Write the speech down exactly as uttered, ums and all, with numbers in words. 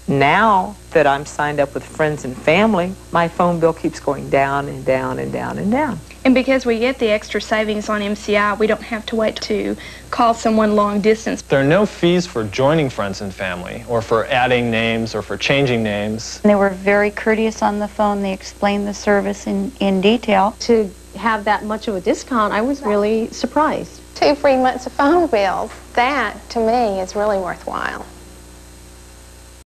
Now that I'm signed up with friends and family, my phone bill keeps going down and down and down and down. And because we get the extra savings on M C I, we don't have to wait to call someone long distance. There are no fees for joining friends and family, or for adding names, or for changing names. They were very courteous on the phone. They explained the service in, in detail. To have that much of a discount, I was really surprised. Two free months of phone bills, that to me is really worthwhile.